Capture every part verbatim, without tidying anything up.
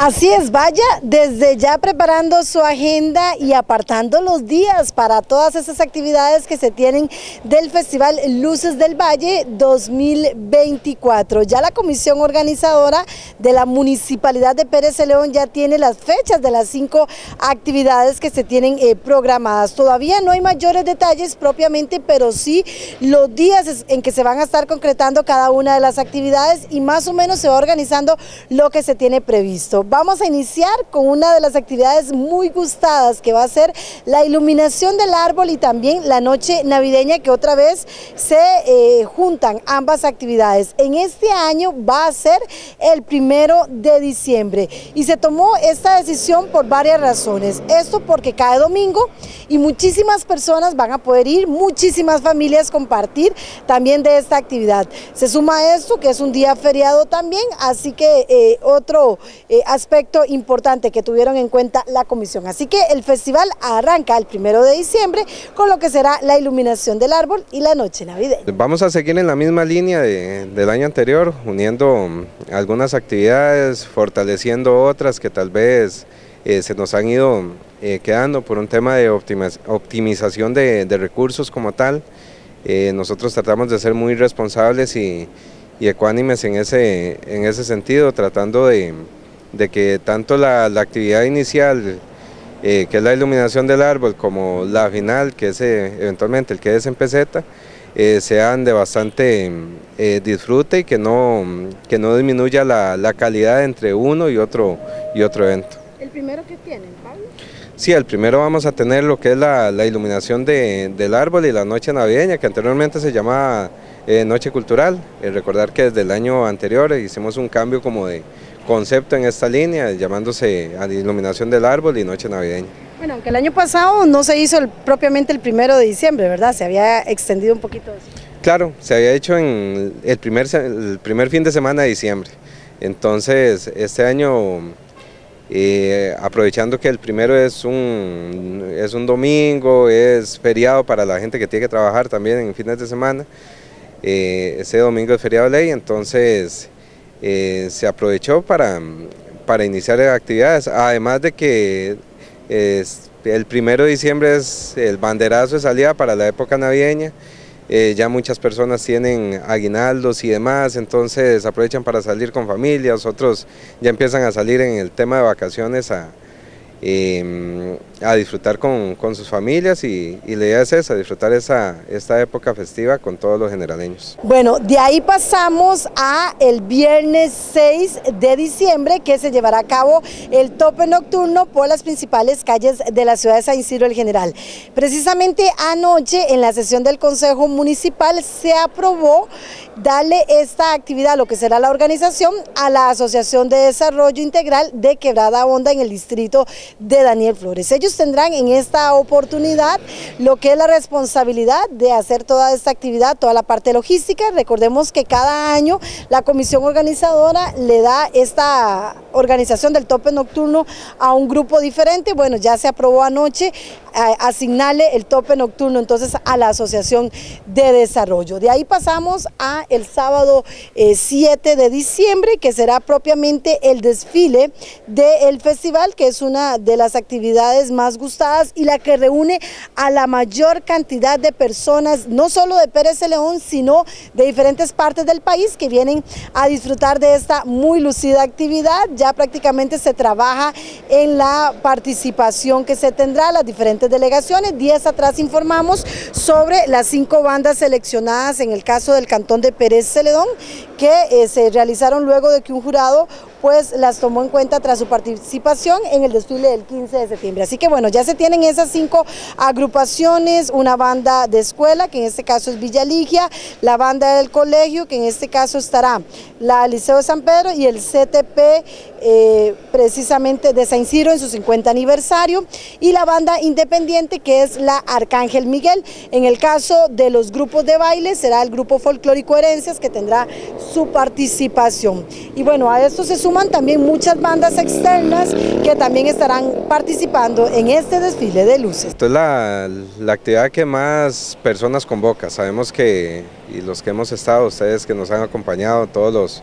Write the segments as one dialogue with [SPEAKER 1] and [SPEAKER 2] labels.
[SPEAKER 1] Así es, vaya desde ya preparando su agenda y apartando los días para todas esas actividades que se tienen del Festival Luces del Valle dos mil veinticuatro. Ya la comisión organizadora de la Municipalidad de Pérez Celedón ya tiene las fechas de las cinco actividades que se tienen eh, programadas. Todavía no hay mayores detalles propiamente, pero sí los días en que se van a estar concretando cada una de las actividades y más o menos se va organizando lo que se tiene previsto. Vamos a iniciar con una de las actividades muy gustadas que va a ser la iluminación del árbol y también la noche navideña, que otra vez se eh, juntan ambas actividades. En este año va a ser el primero de diciembre y se tomó esta decisión por varias razones. Esto porque cae domingo y muchísimas personas van a poder ir, muchísimas familias compartir también de esta actividad. Se suma a esto que es un día feriado también, así que eh, otro eh, aspecto importante que tuvieron en cuenta la comisión. Así que el festival arranca el primero de diciembre con lo que será la iluminación del árbol y la noche navideña.
[SPEAKER 2] Vamos a seguir en la misma línea de, del año anterior, uniendo algunas actividades, fortaleciendo otras que tal vez eh, se nos han ido eh, quedando por un tema de optimización de, de recursos como tal. Eh, nosotros tratamos de ser muy responsables y, y ecuánimes en ese, en ese sentido, tratando de de que tanto la, la actividad inicial, eh, que es la iluminación del árbol, como la final, que es eh, eventualmente el que es en peseta, eh, sean de bastante eh, disfrute y que no, que no disminuya la, la calidad entre uno y otro, y otro evento.
[SPEAKER 1] ¿El primero que tienen, Pablo?
[SPEAKER 2] Sí, el primero vamos a tener lo que es la, la iluminación de, del árbol y la noche navideña, que anteriormente se llamaba eh, Noche Cultural. Eh, recordar que desde el año anterior hicimos un cambio como de concepto en esta línea, llamándose a la iluminación del árbol y noche navideña.
[SPEAKER 1] Bueno, aunque el año pasado no se hizo el, propiamente el primero de diciembre, ¿verdad? Se había extendido un poquito eso.
[SPEAKER 2] Claro, se había hecho en el primer, el primer fin de semana de diciembre. Entonces, este año, eh, aprovechando que el primero es un, es un domingo, es feriado para la gente que tiene que trabajar también en fines de semana, eh, ese domingo es feriado de ley, entonces Eh, se aprovechó para, para iniciar actividades, además de que es, el primero de diciembre es el banderazo de salida para la época navideña. Eh, ya muchas personas tienen aguinaldos y demás, entonces aprovechan para salir con familias, otros ya empiezan a salir en el tema de vacaciones a, eh, a disfrutar con, con sus familias y, y la idea es esa, disfrutar esa, esta época festiva con todos los generaleños.
[SPEAKER 1] Bueno, de ahí pasamos a el viernes seis de diciembre, que se llevará a cabo el tope nocturno por las principales calles de la ciudad de San Isidro el General. Precisamente anoche en la sesión del Consejo Municipal se aprobó darle esta actividad, lo que será la organización, a la Asociación de Desarrollo Integral de Quebrada Honda en el distrito de Daniel Flores. Ellos tendrán en esta oportunidad lo que es la responsabilidad de hacer toda esta actividad, toda la parte logística. Recordemos que cada año la comisión organizadora le da esta organización del tope nocturno a un grupo diferente. Bueno, ya se aprobó anoche asignarle el tope nocturno entonces a la Asociación de Desarrollo. De ahí pasamos a el sábado eh, siete de diciembre, que será propiamente el desfile del festival, que es una de las actividades más gustadas y la que reúne a la mayor cantidad de personas, no solo de Pérez Celedón, sino de diferentes partes del país que vienen a disfrutar de esta muy lucida actividad. Ya prácticamente se trabaja en la participación que se tendrá, las diferentes delegaciones. Días atrás informamos sobre las cinco bandas seleccionadas en el caso del cantón de Pérez Celedón, que eh, se realizaron luego de que un jurado pues las tomó en cuenta tras su participación en el desfile del quince de septiembre. Así que bueno, ya se tienen esas cinco agrupaciones, una banda de escuela, que en este caso es Villa Ligia, la banda del colegio, que en este caso estará la Liceo de San Pedro y el C T P eh, precisamente de San Isidro en su cincuenta aniversario, y la banda independiente, que es la Arcángel Miguel. En el caso de los grupos de baile será el grupo folclórico Herencias, que tendrá su participación. Y bueno, a esto se suman también muchas bandas externas que también estarán participando en este desfile de luces.
[SPEAKER 2] Esto es la, la actividad que más personas convoca. Sabemos que, y los que hemos estado, ustedes que nos han acompañado, todos los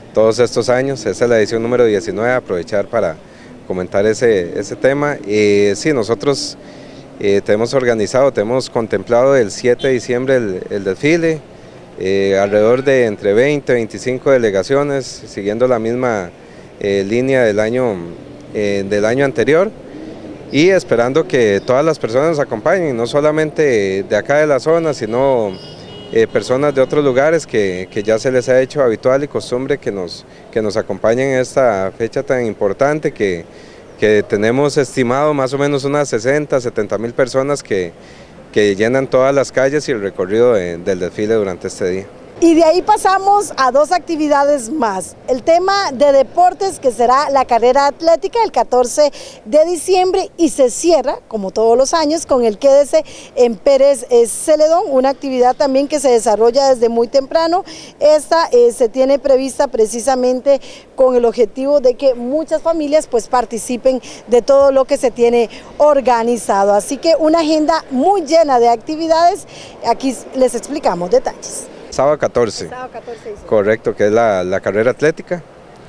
[SPEAKER 2] todos estos años. Esta es la edición número diecinueve, aprovechar para comentar ese, ese tema. Eh, sí, nosotros eh, tenemos organizado, tenemos contemplado el siete de diciembre el, el desfile, eh, alrededor de entre veinte, veinticinco delegaciones, siguiendo la misma eh, línea del año, eh, del año anterior, y esperando que todas las personas nos acompañen, no solamente de acá de la zona, sino eh, personas de otros lugares que, que ya se les ha hecho habitual y costumbre que nos, que nos acompañen en esta fecha tan importante, que, que tenemos estimado más o menos unas sesenta, setenta mil personas que, que llenan todas las calles y el recorrido de, del desfile durante este día.
[SPEAKER 1] Y de ahí pasamos a dos actividades más. El tema de deportes, que será la carrera atlética el catorce de diciembre, y se cierra, como todos los años, con el Quédese en Pérez Celedón, una actividad también que se desarrolla desde muy temprano. Esta eh, se tiene prevista precisamente con el objetivo de que muchas familias pues participen de todo lo que se tiene organizado. Así que una agenda muy llena de actividades. Aquí les explicamos detalles.
[SPEAKER 2] Sábado catorce, Sábado catorce correcto, que es la, la carrera atlética,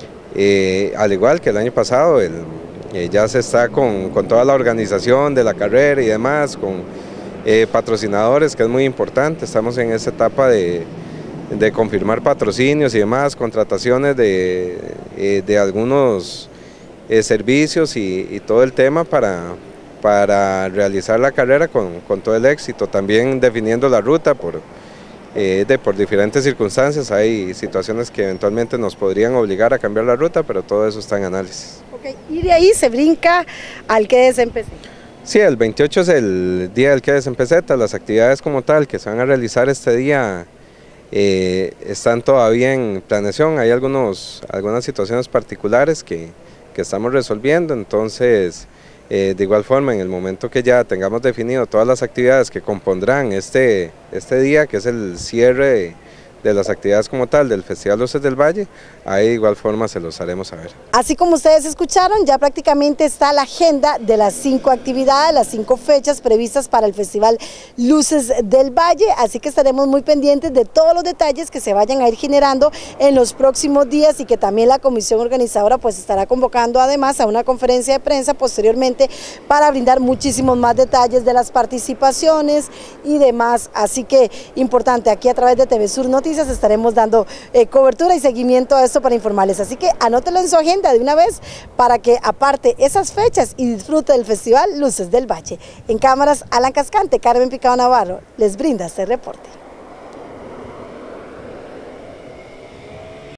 [SPEAKER 2] eh, al igual que el año pasado, el, eh, ya se está con, con toda la organización de la carrera y demás, con eh, patrocinadores, que es muy importante. Estamos en esa etapa de, de confirmar patrocinios y demás, contrataciones de, eh, de algunos eh, servicios y, y todo el tema para, para realizar la carrera con, con todo el éxito, también definiendo la ruta por Eh, de, por diferentes circunstancias. Hay situaciones que eventualmente nos podrían obligar a cambiar la ruta, pero todo eso está en análisis.
[SPEAKER 1] Okay. Y de ahí se brinca al Quédese en Peseta.
[SPEAKER 2] Sí, el veintiocho es el día del Quédese en Peseta. Las actividades como tal que se van a realizar este día eh, están todavía en planeación. Hay algunos, algunas situaciones particulares que, que estamos resolviendo, entonces Eh, de igual forma, en el momento que ya tengamos definido todas las actividades que compondrán este, este día, que es el cierre de, de las actividades como tal del Festival Luces del Valle, ahí de igual forma se los haremos saber.
[SPEAKER 1] Así como ustedes escucharon, ya prácticamente está la agenda de las cinco actividades, las cinco fechas previstas para el Festival Luces del Valle, así que estaremos muy pendientes de todos los detalles que se vayan a ir generando en los próximos días, y que también la comisión organizadora pues estará convocando además a una conferencia de prensa posteriormente para brindar muchísimos más detalles de las participaciones y demás. Así que importante, aquí a través de T V Sur Noticias estaremos dando eh, cobertura y seguimiento a esto para informarles, así que anótelo en su agenda de una vez para que aparte esas fechas y disfrute del Festival Luces del Valle. En cámaras, Alan Cascante, Carmen Picado Navarro les brinda este reporte.